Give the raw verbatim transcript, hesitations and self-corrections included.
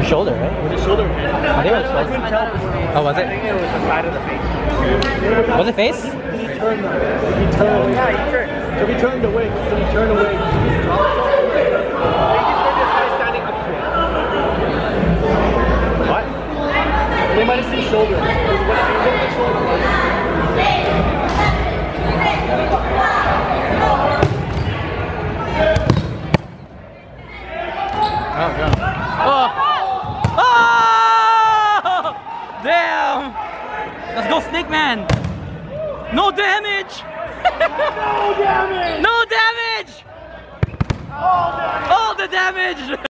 shoulder, right? With his shoulder. I think it was I shoulder. couldn't tell. Oh, was I it? think it was the side of the face. Was it face? He turned though. He turned. Yeah, he turned. So he turned away. So he turned away. He dropped it. I think he turned his head standing up straight. What? They might have seen shoulder. Because when I hit the shoulder, Oh, God. Oh! Oh! Damn! Let's go, Snake Man! No damage! no damage! No damage! All damage! All the damage!